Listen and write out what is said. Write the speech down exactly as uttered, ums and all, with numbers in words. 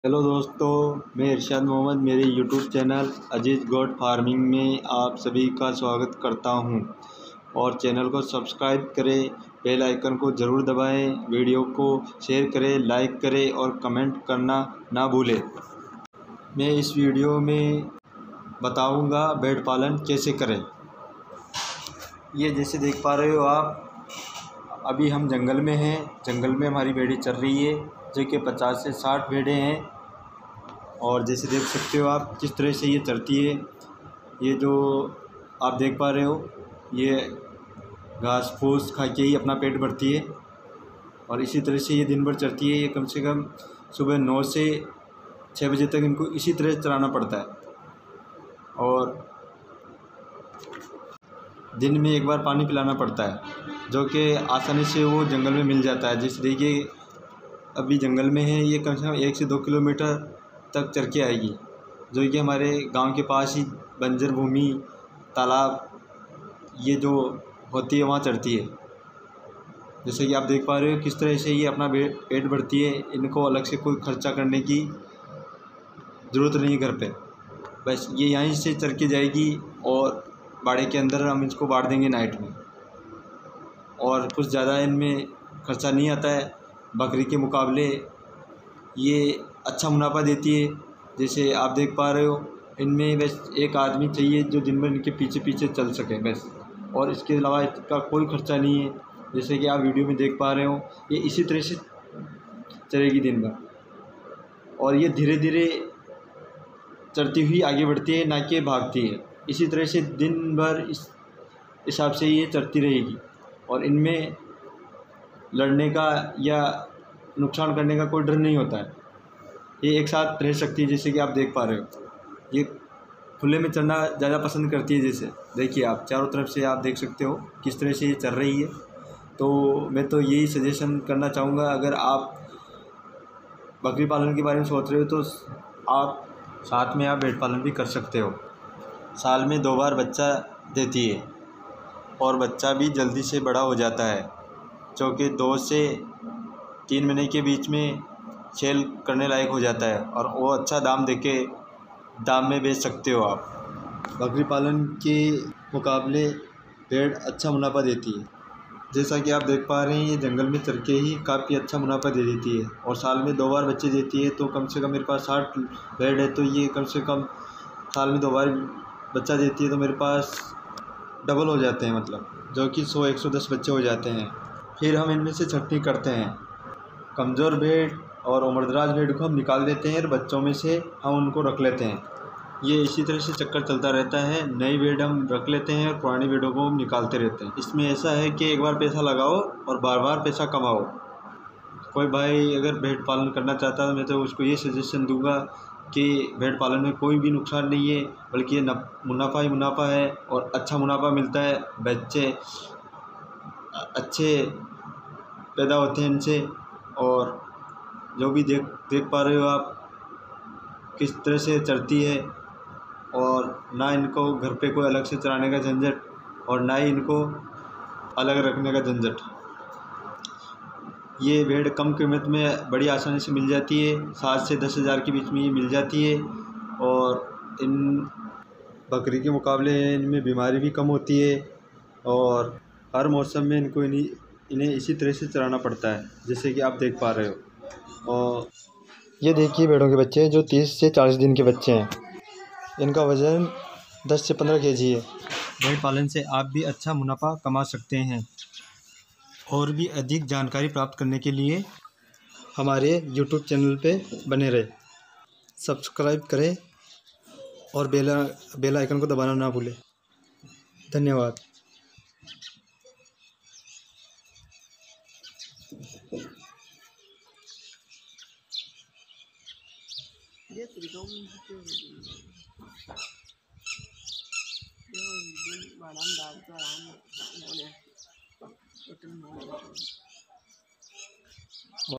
Hello दोस्तों, मैं इरशाद मोहम्मद मेरे YouTube channel Aziz goat farming में आप सभी का स्वागत करता हूं। और चैनल को सब्सक्राइब करें, बेल आइकन को ज़रूर दबाएं, वीडियो को शेयर करें, लाइक करें और कमेंट करना ना भूलें। मैं इस वीडियो में बताऊंगा भेड़ पालन कैसे करें। ये जैसे देख पा रहे हो आप, अभी हम जंगल में हैं। जंगल में हमारी भेड़ी चल रही है, जो कि पचास से साठ भेड़ें हैं। और जैसे देख सकते हो आप किस तरह से ये चरती है। ये जो आप देख पा रहे हो, ये घास फूस खा के ही अपना पेट भरती है और इसी तरह से ये दिन भर चरती है। ये कम से कम सुबह नौ से छः बजे तक इनको इसी तरह चराना पड़ता है और दिन में एक बार पानी पिलाना पड़ता है, जो कि आसानी से वो जंगल में मिल जाता है। जैसे देखिए अभी जंगल में है, ये कम से कम एक से दो किलोमीटर तक चर के आएगी, जो कि हमारे गांव के पास ही बंजर भूमि, तालाब ये जो होती है वहाँ चरती है। जैसे कि आप देख पा रहे हो किस तरह से ये अपना पेट भरती है। इनको अलग से कोई खर्चा करने की ज़रूरत नहीं है घर पे, बस ये यहीं से चर के जाएगी और बाड़े के अंदर हम इसको बांट देंगे नाइट में। और कुछ ज़्यादा इनमें खर्चा नहीं आता है। बकरी के मुकाबले ये अच्छा मुनाफा देती है। जैसे आप देख पा रहे हो, इनमें बस एक आदमी चाहिए जो दिन भर इनके पीछे पीछे चल सके बस, और इसके अलावा इसका कोई खर्चा नहीं है। जैसे कि आप वीडियो में देख पा रहे हो, ये इसी तरह से चलेगी दिन भर और ये धीरे धीरे चलती हुई आगे बढ़ती है, ना कि भागती है। इसी तरह से दिन भर इस हिसाब से ये चलती रहेगी और इनमें लड़ने का या नुकसान करने का कोई डर नहीं होता है। ये एक साथ रह सकती है। जैसे कि आप देख पा रहे हो, ये खुले में चलना ज़्यादा पसंद करती है। जैसे देखिए आप चारों तरफ से आप देख सकते हो किस तरह से ये चल रही है। तो मैं तो यही सजेशन करना चाहूँगा, अगर आप बकरी पालन के बारे में सोच रहे हो तो आप साथ में आप भेड़ पालन भी कर सकते हो। साल में दो बार बच्चा देती है और बच्चा भी जल्दी से बड़ा हो जाता है, जो कि दो से तीन महीने के बीच में सेल करने लायक हो जाता है और वो अच्छा दाम देके दाम में बेच सकते हो आप। बकरी पालन के मुकाबले भेड़ अच्छा मुनाफा देती है। जैसा कि आप देख पा रहे हैं, ये जंगल में चर के ही काफ़ी अच्छा मुनाफा दे देती है और साल में दो बार बच्चे देती है। तो कम से कम मेरे पास साठ भेड़ है, तो ये कम से कम साल में दो बार बच्चा देती है, तो मेरे पास डबल हो जाते हैं, मतलब जो कि सौ एक सौ दस बच्चे हो जाते हैं। फिर हम इनमें से छटनी करते हैं। कमज़ोर भेड़ और उम्रदराज भेड़ को हम निकाल देते हैं और बच्चों में से हम उनको रख लेते हैं। ये इसी तरह से चक्कर चलता रहता है। नई भेड़ हम रख लेते हैं और पुरानी भेड़ों को हम निकालते रहते हैं। इसमें ऐसा है कि एक बार पैसा लगाओ और बार बार पैसा कमाओ। कोई भाई अगर भेड़ पालन करना चाहता है, मैं तो उसको ये सजेशन दूंगा कि भेड़ पालन में कोई भी नुकसान नहीं है, बल्कि ये मुनाफा ही मुनाफा है और अच्छा मुनाफा मिलता है। बच्चे अच्छे पैदा होते हैं इनसे। और जो भी देख देख पा रहे हो आप किस तरह से चरती है, और ना इनको घर पे कोई अलग से चराने का झंझट और ना ही इनको अलग रखने का झंझट। ये भेड़ कम कीमत में बड़ी आसानी से मिल जाती है, सात से दस हज़ार के बीच में ये मिल जाती है। और इन बकरी के मुकाबले इनमें बीमारी भी कम होती है और हर मौसम में इनको इन्हीं इन्हें इसी तरह से चराना पड़ता है, जैसे कि आप देख पा रहे हो। और ये देखिए भेड़ों के बच्चे जो तीस से चालीस दिन के बच्चे हैं, इनका वज़न दस से पंद्रह केजी है। भेड़ पालन से आप भी अच्छा मुनाफा कमा सकते हैं। और भी अधिक जानकारी प्राप्त करने के लिए हमारे यूट्यूब चैनल पे बने रहे, सब्सक्राइब करें और बेल बेल आइकन को दबाना ना भूलें। धन्यवाद। Dia tergolong itu, dia badan dah tu, orang, orang, orang tu